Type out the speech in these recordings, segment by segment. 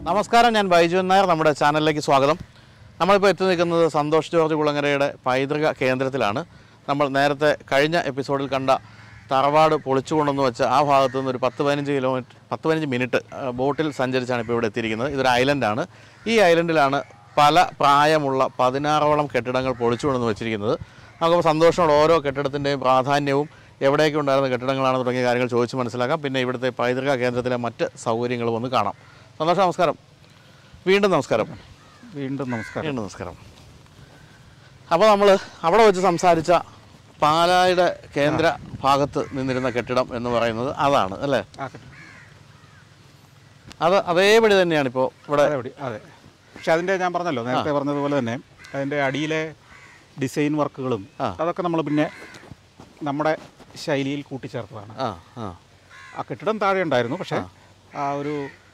നമസ്കാരം, ഞാൻ ബൈജു നായർ. നമ്മുടെ ചാനലിലേക്ക് സ്വാഗതം. നമ്മളിപ്പോൾ എത്തി നിൽക്കുന്നത് സന്തോഷ് ജോർജ് കുളങ്ങരയുടെ പൈതൃക കേന്ദ്രത്തിലാണ്. നമ്മൾ നേരത്തെ കഴിഞ്ഞ എപ്പിസോഡിൽ കണ്ട തറവാട് പൊളിച്ചുകൊണ്ടെന്ന് വെച്ച ആ ഭാഗത്തു നിന്ന് ഒരു 10-15 മിനിറ്റ് ബോട്ടിൽ സഞ്ചരിച്ചാണ് ഇപ്പോൾ ഇവിടെ എത്തിയിരിക്കുന്നത്. ഇതൊരു ഐലൻഡാണ്. ഈ ഐലൻഡിലാണ് പല പ്രായമുള്ള 16ഓളം കെട്ടിടങ്ങൾ പൊളിച്ചുകൊണ്ടെന്ന് വെച്ചിരിക്കുന്നത്. നമുക്കപ്പോൾ സന്തോഷമുള്ള ഓരോ കെട്ടിടത്തിൻ്റെയും പ്രാധാന്യവും എവിടെയൊക്കെ ഉണ്ടായിരുന്ന കെട്ടിടങ്ങളാണ് തുടങ്ങിയ കാര്യങ്ങൾ ചോദിച്ച് മനസ്സിലാക്കാം. പിന്നെ ഇവിടുത്തെ പൈതൃക കേന്ദ്രത്തിലെ മറ്റ് സൗകര്യങ്ങളും ഒന്ന് കാണാം. സന്തോഷം, നമസ്കാരം. വീണ്ടും നമസ്കാരം. അപ്പോൾ നമ്മൾ അവിടെ വെച്ച് സംസാരിച്ച പാലായുടെ കേന്ദ്ര ഭാഗത്ത് നിന്നിരുന്ന കെട്ടിടം എന്ന് പറയുന്നത് അതാണ് അല്ലേ? അത് അതേപടി തന്നെയാണ് ഇപ്പോൾ ഇവിടെ. അതെ, പക്ഷെ അതിൻ്റെ ഞാൻ പറഞ്ഞല്ലോ നേരത്തെ പറഞ്ഞതുപോലെ തന്നെ അതിൻ്റെ അടിയിലെ ഡിസൈൻ വർക്കുകളും അതൊക്കെ നമ്മൾ പിന്നെ നമ്മുടെ ശൈലിയിൽ കൂട്ടിച്ചേർത്തതാണ്. ആ കെട്ടിടം താഴെ ഉണ്ടായിരുന്നു, പക്ഷേ ആ ഒരു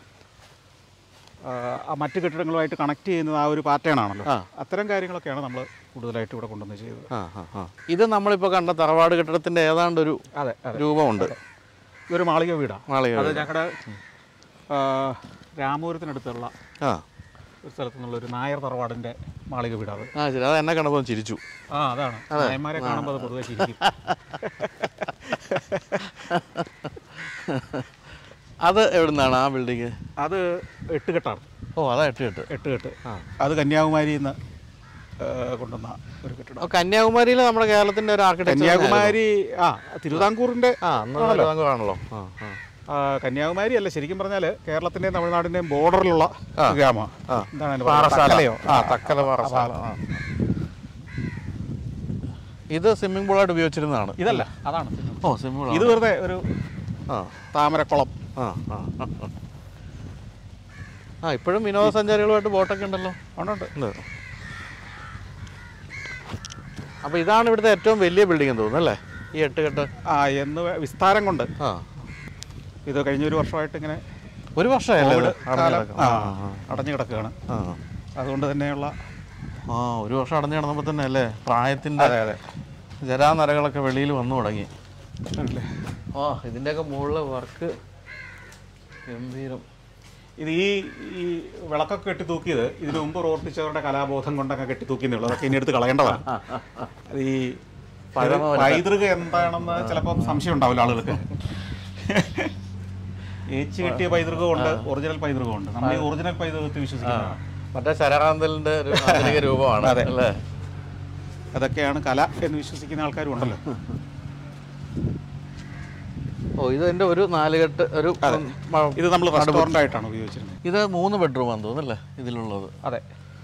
മറ്റ് കെട്ടിടങ്ങളുമായിട്ട് കണക്ട് ചെയ്യുന്നത് ആ ഒരു പാറ്റേൺ ആണല്ലോ. അത്തരം കാര്യങ്ങളൊക്കെയാണ് നമ്മൾ കൂടുതലായിട്ട് ഇവിടെ കൊണ്ടുവന്ന് ചെയ്തത്. ഇത് നമ്മളിപ്പോൾ കണ്ട തറവാട് കെട്ടിടത്തിൻ്റെ ഏതാണ്ട് ഒരു രൂപമുണ്ട്. ഇതൊരു മാളിക വീടാണ്. അത് ഞങ്ങളുടെ രാമപുരത്തിനടുത്തുള്ള ഒരു സ്ഥലത്തു നിന്നുള്ളൊരു നായർ തറവാടിൻ്റെ മാളിക വീടാണ്. ശരി, അത് എന്നെ കണ്ടപ്പോൾ ചിരിച്ചു. അതാണ് നായന്മാരെ കാണുമ്പോൾ അത് പൊതുവെ ചിരിക്കും. അത് എവിടുന്നാണ് ആ ബിൽഡിങ്? അത് 8 കെട്ടാണ്. അതാ 8 കെട്ട്. അത് കന്യാകുമാരിയിൽ നിന്ന് കൊണ്ടുവന്ന ഒരു കെട്ടിടം. കന്യാകുമാരിയിൽ നമ്മുടെ കേരളത്തിൻ്റെ ഒരു ആർക്കിടെക്ചർ. കന്യാകുമാരി തിരുവിതാംകൂറിൻ്റെ ആണല്ലോ. കന്യാകുമാരി അല്ല, ശരിക്കും പറഞ്ഞാൽ കേരളത്തിൻ്റെയും തമിഴ്നാടിൻ്റെയും ബോർഡറിലുള്ള ഗ്രാമം. എന്താണ് പാറശാലയോ? തക്കല പാറശാല. ഇത് സ്വിമ്മിംഗ് പൂളായിട്ട് ഉപയോഗിച്ചിരുന്നതാണ്. ഇതല്ല, അതാണ് സ്വിമ്മിംഗ് പൂൾ. ഇത് വെറുതെ ഒരു താമരക്കുളം. ഇപ്പോഴും വിനോദസഞ്ചാരികളുമായിട്ട് ബോട്ടൊക്കെ ഉണ്ടല്ലോ. ഉണ്ട്. അപ്പോൾ ഇതാണ് ഇവിടുത്തെ ഏറ്റവും വലിയ ബിൽഡിംഗ് എന്ന് തോന്നുന്നു അല്ലേ, ഈ 8 കെട്ട്? എന്ന് വിസ്താരം കൊണ്ട് ഇത് കഴിഞ്ഞൊരു വർഷമായിട്ട് ഇങ്ങനെ ഒരു വർഷമല്ലേ അടഞ്ഞു കിടക്കുകയാണ്. അതുകൊണ്ട് തന്നെയുള്ള ഒരു വർഷം അടഞ്ഞു കിടന്നപ്പോൾ തന്നെ അല്ലേ പ്രായത്തിൻ്റെ ജരാനരകളൊക്കെ വെളിയിൽ വന്നു തുടങ്ങി. ഇതിൻ്റെയൊക്കെ മുകളിൽ വർക്ക് ഗംഭീരം. ഇത് ഈ വിളക്കൊക്കെ കെട്ടി തൂക്കിയത് ഇതിനു മുമ്പ് പ്രവർത്തിച്ചവരുടെ കലാബോധം കൊണ്ടൊക്കെ കെട്ടി തൂക്കിയെന്നുള്ളൂ. അതൊക്കെ ഇനി എടുത്ത് കളയേണ്ടതാണ്. അത് ഈ പൈതൃക എന്താണെന്ന് ചിലപ്പോൾ സംശയം ഉണ്ടാവില്ല ആളുകൾക്ക്. ഏച്ച് കെട്ടിയ പൈതൃകമുണ്ട്, ഒറിജിനൽ പൈതൃകമുണ്ട്. നമ്മൾ ഈ ഒറിജിനൽ പൈതൃകത്തിൽ വിശ്വസിക്കുന്നത് മറ്റേ ശരകാന്തലിൻ്റെ ഒരു ആധുനിക രൂപമാണ്. അതെ അല്ലേ, അതൊക്കെയാണ് കല എന്ന് വിശ്വസിക്കുന്ന ആൾക്കാരും ഉണ്ടല്ലോ. ഇത് എൻ്റെ ഒരു 4 കെട്ട്. ഇത് നമ്മൾ റെസ്റ്റോറൻ്റ് ആയിട്ടാണ് ഉപയോഗിച്ചിരുന്നത്. ഇത് 3 ബെഡ്റൂമാണെന്ന് തോന്നുന്നല്ലേ ഇതിലുള്ളത്? അതെ.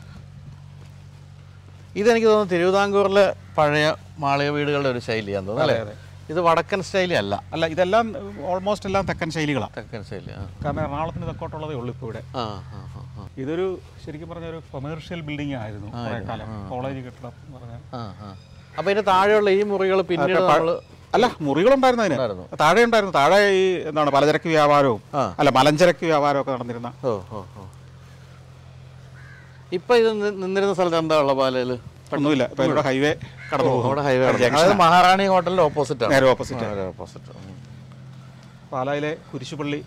ഇതെനിക്ക് തോന്നുന്നു തിരുവിതാംകൂറിലെ പഴയ മാളിക വീടുകളുടെ ഒരു ശൈലിയാന്ന് തോന്നുന്നു അല്ലേ? ഇത് വടക്കൻ ശൈലി അല്ല. ഇതെല്ലാം ഓൾമോസ്റ്റ് എല്ലാം തെക്കൻ ശൈലികളാണ്. തെക്കൻ ശൈലി. കാരണം എറണാകുളത്തിന് തെക്കോട്ടുള്ളതേ ഉള്ളൂ ഇപ്പോൾ ഇവിടെ. ഇതൊരു ശരിക്കും പറഞ്ഞ ഒരു കൊമേഴ്ഷ്യൽ ബിൽഡിംഗ് ആയിരുന്നു കോളേജ് കെട്ടിടം എന്ന് പറഞ്ഞാൽ. അപ്പോൾ ഇതിന് താഴെയുള്ള ഈ മുറികൾ പിന്നീട് അല്ല, മുറികളുണ്ടായിരുന്നു അതിന്. താഴെ ഉണ്ടായിരുന്നു. താഴെ ഈ എന്താണ് പലചരക്ക് വ്യാപാരവും മലഞ്ചരക്ക് വ്യാപാരവും ഒക്കെ നടന്നിരുന്ന. ഇപ്പം ഇത് നിന്നിരുന്ന സ്ഥലത്ത് എന്താ ഉള്ള പാലയിൽ? ഒന്നുമില്ല. ഇപ്പം ഇവിടെ ഹൈവേ കടന്നു പോകും. ഹൈവേ മഹാറാണി ഹോട്ടലിൻ്റെ ഓപ്പോസിറ്റ്. നേരെ ഓപ്പോസിറ്റ്. പാലായിലെ കുരിശുപള്ളി.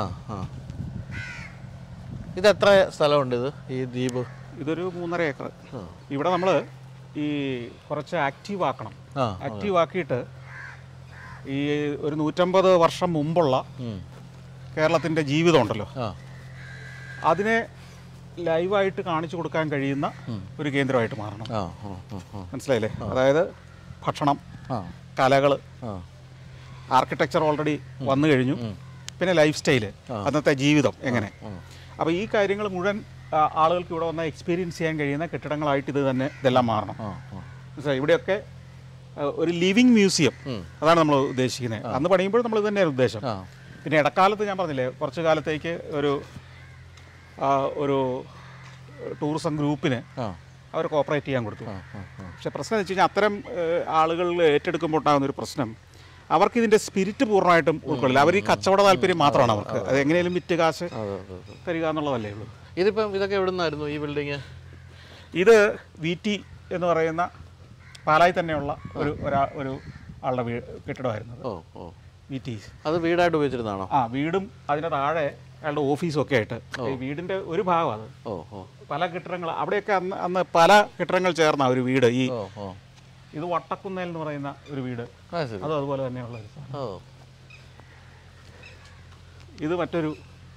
ഇത് എത്ര സ്ഥലമുണ്ട് ഇത് ഈ ദ്വീപ്? ഇതൊരു 3.5 ഏക്കർ. ഇവിടെ നമ്മൾ ഈ കുറച്ച് ആക്റ്റീവ് ആക്കണം. ആക്റ്റീവ് ആക്കിയിട്ട് ഈ ഒരു 150 വർഷം മുമ്പുള്ള കേരളത്തിൻ്റെ ജീവിതം ഉണ്ടല്ലോ, അതിനെ ലൈവായിട്ട് കാണിച്ചു കൊടുക്കാൻ കഴിയുന്ന ഒരു കേന്ദ്രമായിട്ട് മാറണം. മനസ്സിലായില്ലേ? അതായത് ഭക്ഷണം, കലകൾ, ആർക്കിടെക്ചർ ഓൾറെഡി വന്നു കഴിഞ്ഞു. പിന്നെ ലൈഫ് സ്റ്റൈല്, അന്നത്തെ ജീവിതം എങ്ങനെ. അപ്പോൾ ഈ കാര്യങ്ങൾ മുഴുവൻ ആളുകൾക്ക് ഇവിടെ വന്നാൽ എക്സ്പീരിയൻസ് ചെയ്യാൻ കഴിയുന്ന കെട്ടിടങ്ങളായിട്ട് ഇതെല്ലാം മാറണം. മനസ്സിലായി? ഇവിടെയൊക്കെ ഒരു ലിവിങ് മ്യൂസിയം, അതാണ് നമ്മൾ ഉദ്ദേശിക്കുന്നത്. അന്ന് പണിയുമ്പോൾ നമ്മൾ ഇത് തന്നെയാണ് ഉദ്ദേശം. പിന്നെ ഇടക്കാലത്ത് ഞാൻ പറഞ്ഞില്ലേ, കുറച്ച് കാലത്തേക്ക് ഒരു ടൂറിസം ഗ്രൂപ്പിന് അവർ കോപ്പറേറ്റ് ചെയ്യാൻ കൊടുത്തു. പക്ഷേ പ്രശ്നം എന്ന് വെച്ച് കഴിഞ്ഞാൽ അത്തരം ആളുകൾ ഏറ്റെടുക്കുമ്പോൾ ഉണ്ടാകുന്നൊരു പ്രശ്നം, അവർക്കിതിൻ്റെ സ്പിരിറ്റ് പൂർണ്ണമായിട്ടും ഉൾക്കൊള്ളില്ല. അവർ ഈ കച്ചവട താല്പര്യം മാത്രമാണ് അവർക്ക്. അത് എങ്ങനെയും വിറ്റ് കാശ് തരിക എന്നുള്ളതല്ലേ ഉള്ളൂ. ഇതൊക്കെ എവിടെ നിന്നായിരുന്നു ഈ ബിൽഡിങ്? ഇത് VT എന്ന് പറയുന്ന പാലായി തന്നെയുള്ള ഒരു ആളുടെ കെട്ടിടമായിരുന്നു. VT. അത് വീടായിട്ട് ഉപയോഗിച്ചിരുന്നതാണോ? വീടും അതിൻ്റെ താഴെ അയാളുടെ ഓഫീസും ഒക്കെ ആയിട്ട് ഈ വീടിൻ്റെ ഒരു ഭാഗം അത്. ഓ ഓ. പല കെട്ടിടങ്ങൾ അവിടെയൊക്കെ അന്ന് പല കെട്ടിടങ്ങൾ ചേർന്ന ഒരു വീട്. ഈ ഇത് വട്ടക്കുന്നേൽ എന്ന് പറയുന്ന ഒരു വീട്, അതും അതുപോലെ തന്നെയുള്ള ഒരു സാധനം. ഇത് മറ്റൊരു,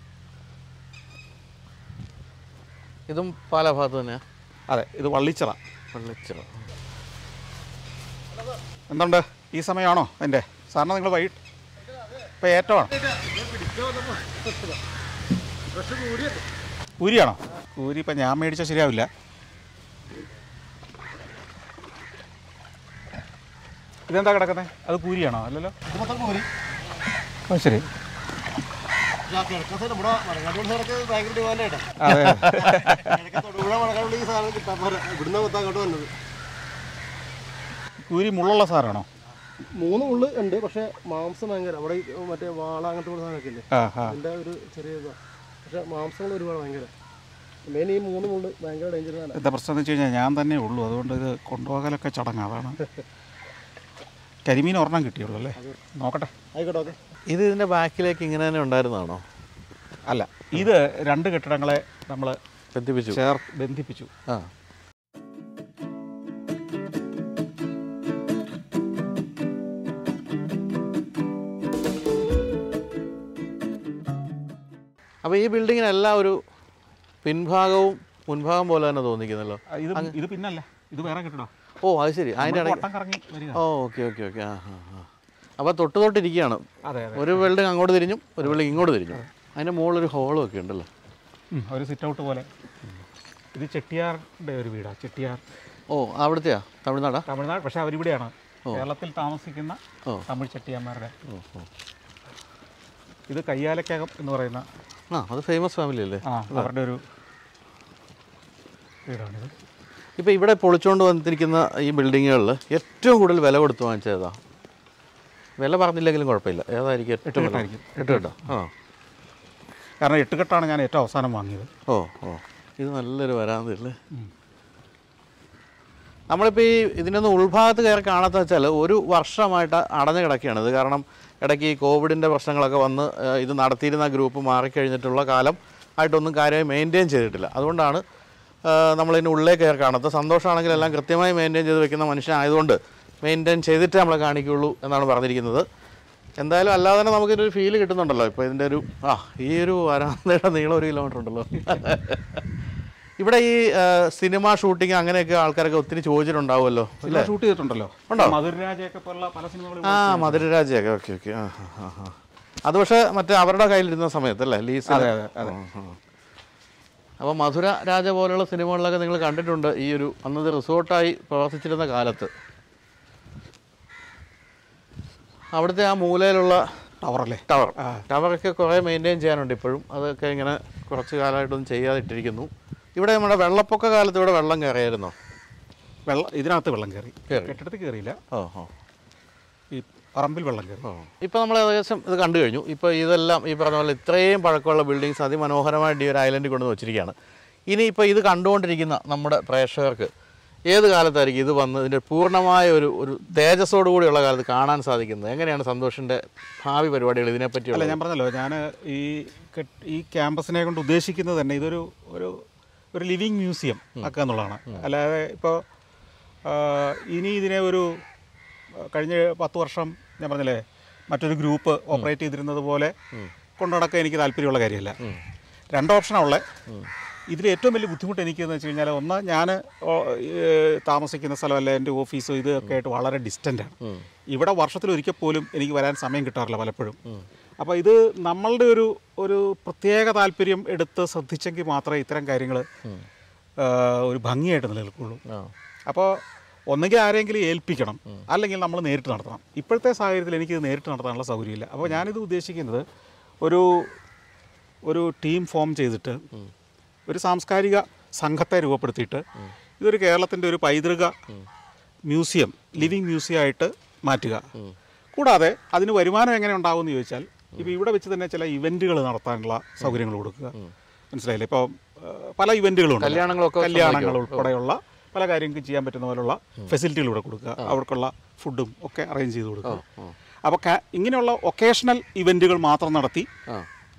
ഇതും പാല ഭാഗത്ത് തന്നെയാ? അതെ, ഇത് വള്ളിച്ചിറ. വള്ളിച്ചിറ. എന്തുണ്ട് ഈ സമയമാണോ എൻ്റെ സാറിന്? നിങ്ങൾ വൈകിട്ട് ഇപ്പം ഏറ്റവും കൂരിയാണോ? കൂരി ഇപ്പം ഞാൻ മേടിച്ചാൽ ശരിയാവില്ല. ഇതെന്താ കിടക്കുന്നത്? അത് കൂരിയാണോ? അല്ലല്ലോ. ഓ ശരി. കൂരി മുള്ളുള്ള സാറാണോ? 3 മുള്ള് ഉണ്ട്, പക്ഷെ മാംസം ഭയങ്കര. അവിടെ മറ്റേ വാള അങ്ങനത്തെ സാധനമൊക്കെ ഇല്ലേ, അതിൻ്റെ ഒരു ചെറിയ ഇതാണ്. പക്ഷെ മാംസങ്ങൾ ഒരുപാട് ഭയങ്കര. മെയിൻ ഈ 3 മുള്ള് ഭയങ്കര ഡേഞ്ചറാണ്. എന്താ പ്രശ്നം എന്ന് വെച്ച് കഴിഞ്ഞാൽ ഞാൻ തന്നെ ഉള്ളൂ, അതുകൊണ്ട് ഇത് കൊണ്ടുപോകലൊക്കെ ചടങ്ങ്. അതാണ്. കരിമീൻ ഒരെണ്ണം കിട്ടിയുള്ളൂ അല്ലേ? നോക്കട്ടെ. ആയിക്കോട്ടെ, ഓക്കെ. ഇത് ഇതിൻ്റെ ബാക്കിലേക്ക് ഇങ്ങനെ തന്നെ ഉണ്ടായിരുന്നതാണോ? അല്ല, ഇത് 2 കെട്ടിടങ്ങളെ നമ്മൾ ബന്ധിപ്പിച്ചു. ആ. അപ്പോൾ ഈ ബിൽഡിങ്ങിനെല്ലാം ഒരു പിൻഭാഗവും മുൻഭാഗം പോലെ തന്നെ തോന്നിക്കുന്നല്ലോ. ഇത് പിന്നല്ല, ഇത് വേറെ കെട്ടിടം. ഓ അത് ശരി. അതിൻ്റെ ഇടയ്ക്ക്. ഓ ഓക്കെ ഓക്കെ ഓക്കെ. ആ ആ ആ. അപ്പോൾ തൊട്ടിരിക്കുകയാണ്. ഒരു ബിൽഡിംഗ് അങ്ങോട്ട് തിരിഞ്ഞും ഒരു ബിൽഡിംഗ് ഇങ്ങോട്ട് തിരിഞ്ഞും. അതിൻ്റെ മുകളിലൊരു ഹോളും ഒക്കെ ഉണ്ടല്ലോ, ഒരു സിറ്റ് ഔട്ട് പോലെ. ഇത് ചെട്ടിയാറിൻ്റെ ഒരു വീടാണ്. ചെട്ടിയാർ. ഓ അവിടുത്തെയാ? തമിഴ്നാടാ? തമിഴ്നാട്. പക്ഷേ അവരിവിടെയാണ് കേരളത്തിൽ താമസിക്കുന്ന തമിഴ് ചെട്ടിയാന്മാരുടെ. ഇത് കയ്യാലക്കകം എന്ന് പറയുന്ന, അത് ഫേമസ് ഫാമിലി അല്ലേ? അവരുടെ ഒരു വീടാണിത്. ഇപ്പോൾ ഇവിടെ പൊളിച്ചുകൊണ്ട് വന്നിരിക്കുന്ന ഈ ബിൽഡിങ്ങുകളിൽ ഏറ്റവും കൂടുതൽ വില കൊടുത്ത് വാങ്ങിച്ചതാ? വില പറഞ്ഞില്ലെങ്കിലും കുഴപ്പമില്ല. ഏതായിരിക്കും? 8 കെട്ടായിരിക്കും. 8 കെട്ടാ? ആ. കാരണം 8 കെട്ടാണ് ഞാൻ ഏറ്റവും അവസാനം വാങ്ങിയത്. ഓ ഓ. ഇത് നല്ലൊരു വരാന്തല്ലേ. നമ്മളിപ്പോൾ ഈ ഇതിനൊന്ന് ഉൾഭാഗത്ത് കയറി കാണാത്ത വെച്ചാൽ ഒരു വർഷമായിട്ട് അടഞ്ഞു കിടക്കുകയാണ് ഇത്. കാരണം ഇടയ്ക്ക് ഈ കോവിഡിൻ്റെ പ്രശ്നങ്ങളൊക്കെ വന്ന് ഇത് നടത്തിയിരുന്ന ഗ്രൂപ്പ് മാറിക്കഴിഞ്ഞിട്ടുള്ള കാലം ആയിട്ടൊന്നും കാര്യമായി മെയിൻറ്റെയിൻ ചെയ്തിട്ടില്ല. അതുകൊണ്ടാണ് നമ്മളിതിന് ഉള്ളിൽ കയറി കാണാത്തത്. സന്തോഷമാണെങ്കിൽ എല്ലാം കൃത്യമായി മെയിൻറ്റെയിൻ ചെയ്ത് വെക്കുന്ന മനുഷ്യനായതുകൊണ്ട് മെയിൻറ്റെയിൻ ചെയ്തിട്ടേ നമ്മൾ കാണിക്കുകയുള്ളൂ എന്നാണ് പറഞ്ഞിരിക്കുന്നത്. എന്തായാലും അല്ലാതെ തന്നെ നമുക്കിതൊരു ഫീല് കിട്ടുന്നുണ്ടല്ലോ. ഇപ്പോൾ ഇതിൻ്റെ ഒരു ഈ ഒരു വരാന്തയുടെ നീളം 1 കിലോമീറ്റർ ഉണ്ടല്ലോ. ഇവിടെ ഈ സിനിമ ഷൂട്ടിങ് അങ്ങനെയൊക്കെ ആൾക്കാരൊക്കെ ഒത്തിരി ചോദിച്ചിട്ടുണ്ടാവുമല്ലോ. ഷൂട്ട് ചെയ്തിട്ടുണ്ടല്ലോ. ഉണ്ടോ? മധുരരാജയൊക്കെ പോലുള്ള പല സിനിമകളും. മധുരരാജയൊക്കെ. Okay okay. അത് പക്ഷേ മറ്റേ അവരുടെ കയ്യിലിരുന്ന സമയത്തല്ലേ ലീസ്? അതെ അതെ അതെ. അപ്പോൾ മധുര രാജ പോലുള്ള സിനിമകളിലൊക്കെ നിങ്ങൾ കണ്ടിട്ടുണ്ട് ഈ ഒരു അന്നത് റിസോർട്ടായി പ്രവർത്തിച്ചിരുന്ന കാലത്ത്. അവിടുത്തെ ആ മൂലയിലുള്ള ടവറല്ലേ? ടവറൊക്കെ കുറേ മെയിൻറ്റെയിൻ ചെയ്യാനുണ്ട് ഇപ്പോഴും. അതൊക്കെ ഇങ്ങനെ കുറച്ച് കാലമായിട്ടൊന്നും ചെയ്യാതിട്ടിരിക്കുന്നു. ഇവിടെ നമ്മുടെ വെള്ളപ്പൊക്ക കാലത്ത് ഇവിടെ വെള്ളം കയറിയായിരുന്നോ? ഇതിനകത്ത് വെള്ളം കയറി. കെട്ടിടത്തിൽ കയറിയില്ല. ഈ പറമ്പിൽ വെള്ളം കയറി. ഇപ്പോൾ നമ്മൾ ഏകദേശം ഇത് കണ്ടു കഴിഞ്ഞു. ഇപ്പോൾ ഇതെല്ലാം ഈ പറഞ്ഞ പോലെ ഇത്രയും പഴക്കമുള്ള ബിൽഡിങ്സ് അതിമനോഹരമായിട്ട് ഈ ഒരു ഐലൻഡിൽ കൊണ്ടുവന്ന് വെച്ചിരിക്കുകയാണ്. ഇനിയിപ്പോൾ ഇത് കണ്ടുകൊണ്ടിരിക്കുന്ന നമ്മുടെ പ്രേക്ഷകർക്ക് ഏത് കാലത്തായിരിക്കും ഇത് വന്ന് ഇതിൻ്റെ പൂർണ്ണമായ ഒരു തേജസ്സോടു കൂടിയുള്ള കാലത്ത് കാണാൻ സാധിക്കുന്നത്? എങ്ങനെയാണ് സന്തോഷിൻ്റെ ഭാവി പരിപാടികൾ ഇതിനെപ്പറ്റി? അല്ല, ഞാൻ പറഞ്ഞല്ലോ, ഞാൻ ഈ ക്യാമ്പസിനെ കൊണ്ട് ഉദ്ദേശിക്കുന്നത് തന്നെ ഇതൊരു ഒരു ലിവിങ് മ്യൂസിയം ആക്കുക എന്നുള്ളതാണ്. അല്ലാതെ ഇപ്പോൾ ഇനി ഇതിനെ ഒരു കഴിഞ്ഞ 10 വർഷം ഞാൻ പറഞ്ഞില്ലേ മറ്റൊരു ഗ്രൂപ്പ് ഓപ്പറേറ്റ് ചെയ്തിരുന്നത് പോലെ കൊണ്ടു നടക്കാൻ എനിക്ക് താല്പര്യമുള്ള കാര്യമല്ല. 2 ഓപ്ഷനാണ് ഉള്ളത്. ഇതിൽ ഏറ്റവും വലിയ ബുദ്ധിമുട്ട് എനിക്കെന്ന് വെച്ച് കഴിഞ്ഞാൽ, ഒന്ന്, ഞാൻ താമസിക്കുന്ന സ്ഥലമല്ല, എൻ്റെ ഓഫീസും ഇതൊക്കെ ആയിട്ട് വളരെ ഡിസ്റ്റൻ്റാണ്. ഇവിടെ വർഷത്തിലൊരിക്കൽ പോലും എനിക്ക് വരാൻ സമയം കിട്ടാറില്ല പലപ്പോഴും. അപ്പോൾ ഇത് നമ്മളുടെ ഒരു പ്രത്യേക താല്പര്യം എടുത്ത് ശ്രദ്ധിച്ചെങ്കിൽ മാത്രമേ ഇത്തരം കാര്യങ്ങൾ ഒരു ഭംഗിയായിട്ട് നിലനിൽക്കുള്ളൂ. അപ്പോൾ ഒന്നുകിൽ ആരെങ്കിലും ഏൽപ്പിക്കണം, അല്ലെങ്കിൽ നമ്മൾ നേരിട്ട് നടത്തണം. ഇപ്പോഴത്തെ സാഹചര്യത്തിൽ എനിക്കിത് നേരിട്ട് നടത്താനുള്ള സൗകര്യമില്ല. അപ്പോൾ ഞാനിത് ഉദ്ദേശിക്കുന്നത് ഒരു ടീം ഫോം ചെയ്തിട്ട് ഒരു സാംസ്കാരിക സംഘത്തെ രൂപപ്പെടുത്തിയിട്ട് ഇതൊരു കേരളത്തിൻ്റെ ഒരു പൈതൃക മ്യൂസിയം, ലിവിങ് മ്യൂസിയം ആയിട്ട് മാറ്റുക. കൂടാതെ അതിന് വരുമാനം എങ്ങനെ ഉണ്ടാകുമെന്ന് ചോദിച്ചാൽ, ഇപ്പോൾ ഇവിടെ വെച്ച് തന്നെ ചില ഇവൻറ്റുകൾ നടത്താനുള്ള സൗകര്യങ്ങൾ കൊടുക്കുക. മനസ്സിലായില്ലേ? ഇപ്പോൾ പല ഇവൻറ്റുകളുണ്ട്, കല്യാണങ്ങൾ ഉൾപ്പെടെയുള്ള പല കാര്യങ്ങൾക്ക് ചെയ്യാൻ പറ്റുന്ന പോലുള്ള ഫെസിലിറ്റികൾ ഇവിടെ കൊടുക്കുക. അവർക്കുള്ള ഫുഡും ഒക്കെ അറേഞ്ച് ചെയ്ത് കൊടുക്കുക. അപ്പോൾ ഇങ്ങനെയുള്ള ഒക്കേഷണൽ ഇവൻറ്റുകൾ മാത്രം നടത്തി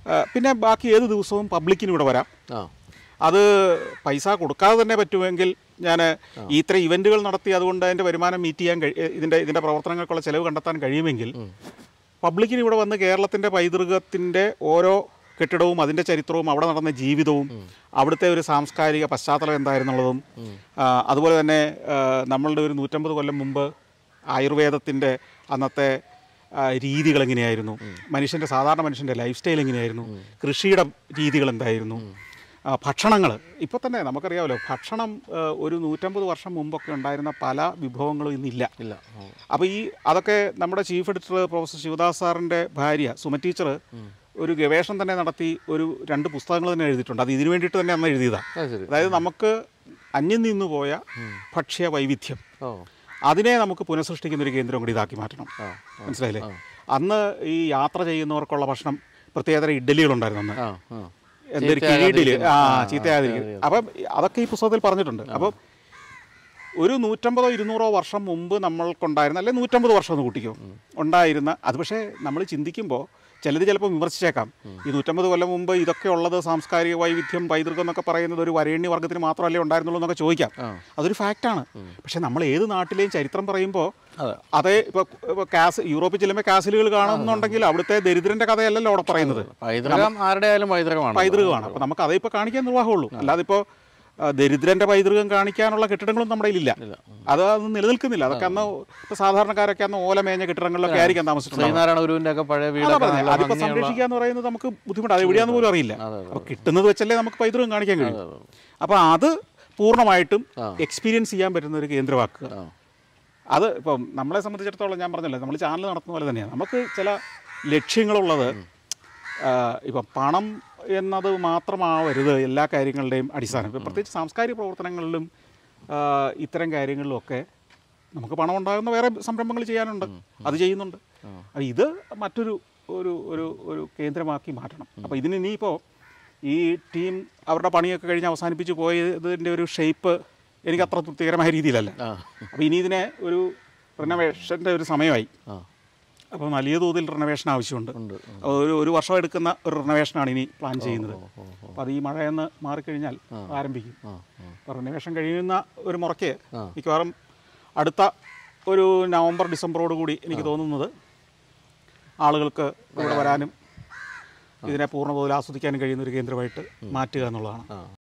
പിന്നെ ബാക്കി ഏത് ദിവസവും പബ്ലിക്കിന് ഇവിടെ വരാം. അത് പൈസ കൊടുക്കാതെ തന്നെ പറ്റുമെങ്കിൽ ഞാൻ ഇത്ര ഇവൻറ്റുകൾ നടത്തി അതുകൊണ്ട് അതിൻ്റെ വരുമാനം മീറ്റ് ചെയ്യാൻ ഇതിൻ്റെ പ്രവർത്തനങ്ങൾക്കുള്ള ചിലവ് കണ്ടെത്താൻ കഴിയുമെങ്കിൽ പബ്ലിക്കിന് ഇവിടെ വന്ന് കേരളത്തിൻ്റെ പൈതൃകത്തിൻ്റെ ഓരോ കെട്ടിടവും അതിൻ്റെ ചരിത്രവും അവിടെ നടന്ന ജീവിതവും അവിടുത്തെ ഒരു സാംസ്കാരിക പശ്ചാത്തലം എന്തായിരുന്നുള്ളതും അതുപോലെ തന്നെ നമ്മളുടെ ഒരു 150 കൊല്ലം മുമ്പ് ആയുർവേദത്തിൻ്റെ അന്നത്തെ രീതികൾ എങ്ങനെയായിരുന്നു, സാധാരണ മനുഷ്യൻ്റെ ലൈഫ് സ്റ്റൈൽ എങ്ങനെയായിരുന്നു, കൃഷിയുടെ രീതികൾ എന്തായിരുന്നു, ഭക്ഷണങ്ങൾ ഇപ്പോൾ തന്നെ നമുക്കറിയാമല്ലോ, ഭക്ഷണം ഒരു 150 വർഷം മുമ്പൊക്കെ ഉണ്ടായിരുന്ന പല വിഭവങ്ങളും ഇന്നില്ല. അപ്പോൾ അതൊക്കെ നമ്മുടെ ചീഫ് എഡിറ്റർ പ്രൊഫസർ ശിവദാസ് സാറിൻ്റെ ഭാര്യ സുമ ടീച്ചർ ഒരു ഗവേഷണം തന്നെ നടത്തി 2 പുസ്തകങ്ങൾ തന്നെ എഴുതിയിട്ടുണ്ട്. അത് ഇതിനു വേണ്ടിയിട്ട് തന്നെ അന്ന് എഴുതിയതാണ്. അതായത് നമുക്ക് അന്യം നിന്നു പോയ ഭക്ഷ്യ വൈവിധ്യം അതിനെ നമുക്ക് പുനഃസൃഷ്ടിക്കുന്നൊരു കേന്ദ്രം കൂടി ഇതാക്കി മാറ്റണം. മനസ്സിലായില്ലേ? അന്ന് ഈ യാത്ര ചെയ്യുന്നവർക്കുള്ള ഭക്ഷണം പ്രത്യേകതരം ഇഡ്ഡലികളുണ്ടായിരുന്നു അന്ന്. എന്തൊരു കിഴിയിഡലി, ചീത്തയാതിരിക്കും. അപ്പം അതൊക്കെ ഈ പുസ്തകത്തിൽ പറഞ്ഞിട്ടുണ്ട്. അപ്പം ഒരു 150-200 വർഷം മുമ്പ് നമ്മൾക്കുണ്ടായിരുന്ന, അല്ലെങ്കിൽ 150 വർഷം ഒന്ന് കൂട്ടിക്കോ ഉണ്ടായിരുന്ന, അത് പക്ഷേ നമ്മൾ ചിന്തിക്കുമ്പോൾ ചിലത് ചിലപ്പോൾ വിമർശിച്ചേക്കാം. ഈ 150 കൊല്ലം മുമ്പ് ഇതൊക്കെ ഉള്ളത് സാംസ്കാരിക വൈവിധ്യം പൈതൃകം എന്നൊക്കെ പറയുന്നത് ഒരു വരേണ്യ വർഗ്ഗത്തിന് മാത്രമല്ലേ ഉണ്ടായിരുന്നുള്ളൂ എന്നൊക്കെ ചോദിക്കാം. അതൊരു ഫാക്റ്റാണ്. പക്ഷേ നമ്മൾ ഏത് നാട്ടിലെയും ചരിത്രം പറയുമ്പോൾ അതേ ഇപ്പോൾ യൂറോപ്പിൽ ചെല്ലുമ്പോൾ കാസിലുകൾ കാണുന്നുണ്ടെങ്കിൽ അവിടുത്തെ ദരിദ്രൻ്റെ കഥയല്ലല്ലോ അവിടെ പറയുന്നത്. പൈതൃകമാണ്. അപ്പോൾ നമുക്ക് അതേ ഇപ്പോൾ കാണിക്കാൻ നിർവാഹമുള്ളൂ. അല്ലാതെ ഇപ്പോൾ ദരിദ്രൻ്റെ പൈതൃകം കാണിക്കാനുള്ള കെട്ടിടങ്ങളൊന്നും നമ്മുടെ കയ്യിലില്ല. അത് നിലനിൽക്കുന്നില്ല. അതൊക്കെ അന്ന് ഇപ്പോൾ സാധാരണക്കാരൊക്കെ അന്ന് ഓലമേഞ്ഞ കെട്ടിടങ്ങളിലൊക്കെ ആയിരിക്കാം താമസിച്ചിട്ടുള്ളത്. അതിപ്പോൾ സംരക്ഷിക്കുക എന്ന് പറയുന്നത് നമുക്ക് ബുദ്ധിമുട്ടാണ്. അത് എവിടെയാണെന്ന് പോലും അറിയില്ല. അപ്പോൾ കിട്ടുന്നത് വെച്ചല്ലേ നമുക്ക് പൈതൃകം കാണിക്കാൻ കഴിയും. അപ്പോൾ അത് പൂർണ്ണമായിട്ടും എക്സ്പീരിയൻസ് ചെയ്യാൻ പറ്റുന്ന ഒരു കേന്ദ്രമാക്കുക. അത് ഇപ്പം നമ്മളെ സംബന്ധിച്ചിടത്തോളം ഞാൻ പറഞ്ഞല്ലോ, നമ്മൾ ചാനൽ നടത്തുന്ന പോലെ തന്നെയാണ്. നമുക്ക് ചില ലക്ഷ്യങ്ങളുള്ളത്. ഇപ്പം പണം എന്നത് മാത്രമാവരുത് എല്ലാ കാര്യങ്ങളുടെയും അടിസ്ഥാനം. ഇപ്പം പ്രത്യേകിച്ച് സാംസ്കാരിക പ്രവർത്തനങ്ങളിലും ഇത്തരം കാര്യങ്ങളിലുമൊക്കെ നമുക്ക് പണം ഉണ്ടാകുന്ന വേറെ സംരംഭങ്ങൾ ചെയ്യാനുണ്ട്, അത് ചെയ്യുന്നുണ്ട്. അപ്പോൾ ഇത് മറ്റൊരു ഒരു ഒരു ഒരു കേന്ദ്രമാക്കി മാറ്റണം. അപ്പോൾ ഇതിന് ഇനിയിപ്പോൾ ഈ ടീം അവരുടെ പണിയൊക്കെ കഴിഞ്ഞ് അവസാനിപ്പിച്ച് പോയതിൻ്റെ ഒരു ഷേപ്പ് എനിക്കത്ര തൃപ്തികരമായ രീതിയിലല്ല. അപ്പോൾ ഇനി ഇതിനെ ഒരു റിനോവേഷൻ്റെ ഒരു സമയമായി. അപ്പോൾ വലിയ തോതിൽ റിനോവേഷൻ ആവശ്യമുണ്ട്. ഒരു വർഷം എടുക്കുന്ന ഒരു റിനോവേഷനാണ് ഇനി പ്ലാൻ ചെയ്യുന്നത്. അപ്പോൾ അത് ഈ മഴയെന്ന് മാറിക്കഴിഞ്ഞാൽ ആരംഭിക്കും. അപ്പോൾ റിനോവേഷൻ കഴിയുന്ന ഒരു മുറയ്ക്ക് മിക്കവാറും അടുത്ത ഒരു നവംബർ ഡിസംബറോട് കൂടി എനിക്ക് തോന്നുന്നത് ആളുകൾക്ക് ഇവിടെ വരാനും ഇതിനെ പൂർണ്ണ തോതിൽ ആസ്വദിക്കാനും കഴിയുന്ന ഒരു കേന്ദ്രമായിട്ട് മാറ്റുക എന്നുള്ളതാണ്.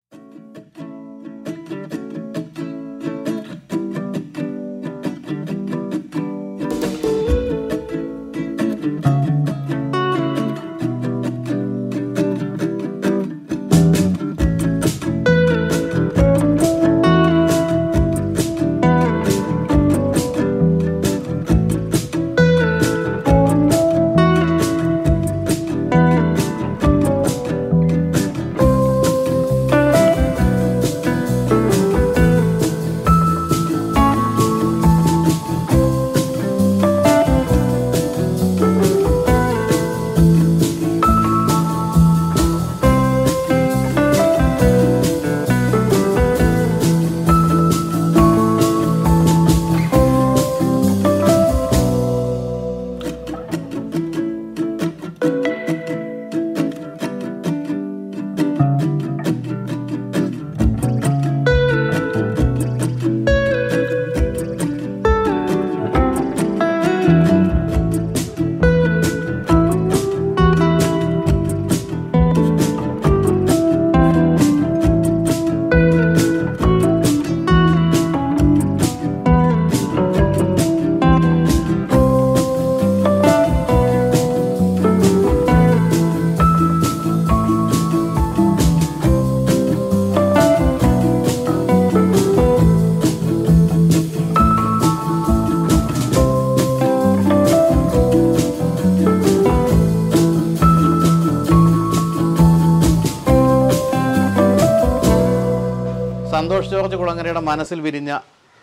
സന്തോഷ് ജോർജ് കുളങ്ങരയുടെ മനസ്സിൽ വിരിഞ്ഞ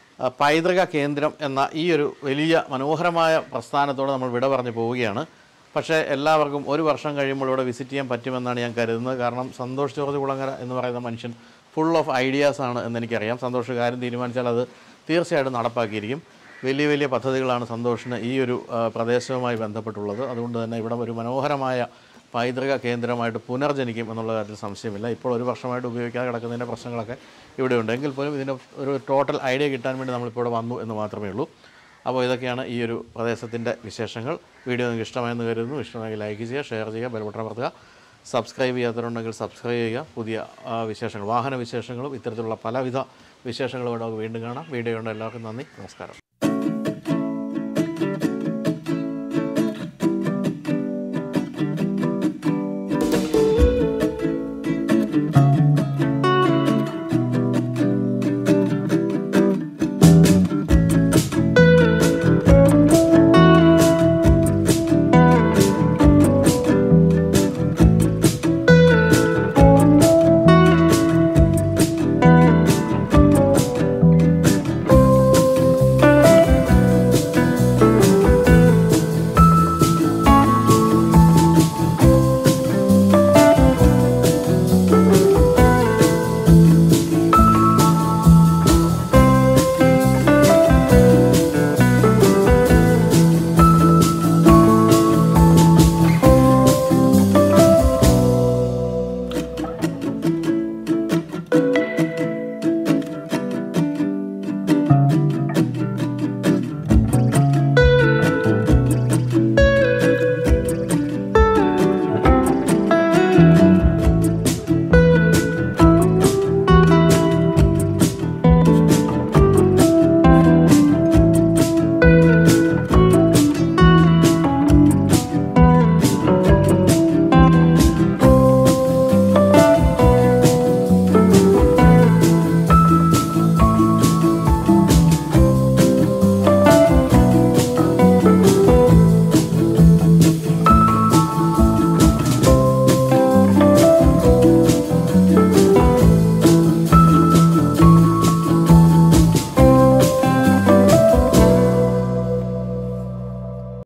പൈതൃക കേന്ദ്രം എന്ന ഈ ഒരു വലിയ മനോഹരമായ പ്രസ്ഥാനത്തോടെ നമ്മൾ വിട പറഞ്ഞു പോവുകയാണ്. പക്ഷേ എല്ലാവർക്കും ഒരു വർഷം കഴിയുമ്പോൾ ഇവിടെ വിസിറ്റ് ചെയ്യാൻ പറ്റുമെന്നാണ് ഞാൻ കരുതുന്നത്. കാരണം സന്തോഷ് ജോർജ് കുളങ്ങര എന്ന് പറയുന്ന മനുഷ്യൻ ഫുൾ ഓഫ് ഐഡിയാസ് ആണ് എന്നെനിക്കറിയാം. സന്തോഷ് കാര്യം തീരുമാനിച്ചാൽ അത് തീർച്ചയായിട്ടും നടപ്പാക്കിയിരിക്കും. വലിയ വലിയ പദ്ധതികളാണ് സന്തോഷിന് ഈ ഒരു പ്രദേശവുമായി ബന്ധപ്പെട്ടുള്ളത്. അതുകൊണ്ട് തന്നെ ഇവിടെ ഒരു മനോഹരമായ പൈതൃക കേന്ദ്രമായിട്ട് പുനർജനിക്കും എന്നുള്ള കാര്യത്തിൽ സംശയമില്ല. ഇപ്പോൾ ഒരു വർഷമായിട്ട് ഉപയോഗിക്കാതെ കിടക്കുന്നതിൻ്റെ പ്രശ്നങ്ങളൊക്കെ ഇവിടെയുണ്ട്. എങ്കിൽ പോലും ഇതിൻ്റെ ഒരു ടോട്ടൽ ഐഡിയ കിട്ടാൻ വേണ്ടി നമ്മളിപ്പോൾ ഇവിടെ വന്നു എന്ന് മാത്രമേ ഉള്ളൂ. അപ്പോൾ ഇതൊക്കെയാണ് ഈ ഒരു പ്രദേശത്തിൻ്റെ വിശേഷങ്ങൾ. വീഡിയോ നിങ്ങൾക്ക് ഇഷ്ടമായെന്ന് കരുതുന്നു. ഇഷ്ടമായെങ്കിൽ ലൈക്ക് ചെയ്യുക, ഷെയർ ചെയ്യുക, ബെൽ ബട്ടൺ അമർത്തുക. സബ്സ്ക്രൈബ് ചെയ്യാത്തവരുണ്ടെങ്കിൽ സബ്സ്ക്രൈബ് ചെയ്യുക. പുതിയ വിശേഷങ്ങൾ, വാഹന വിശേഷങ്ങളും ഇത്തരത്തിലുള്ള പലവിധ വിശേഷങ്ങളുമായിട്ട് നമുക്ക് വീണ്ടും കാണാം. വീഡിയോ ഉണ്ട്. എല്ലാവർക്കും നന്ദി, നമസ്കാരം.